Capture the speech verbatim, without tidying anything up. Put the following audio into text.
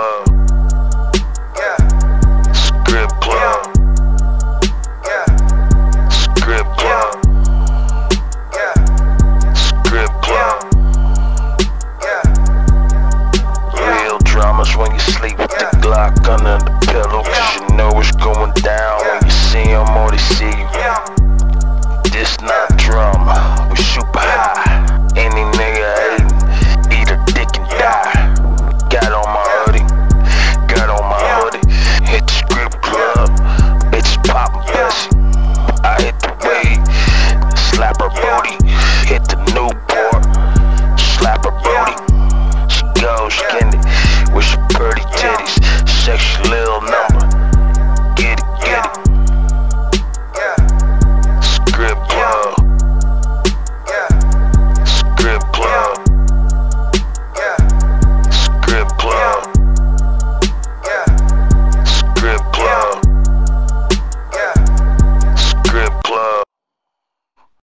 Club. Yeah. Strip Club. Yeah. Strip Club. Yeah. Strip Club. Yeah. Real dramas when you sleep with the Glock under the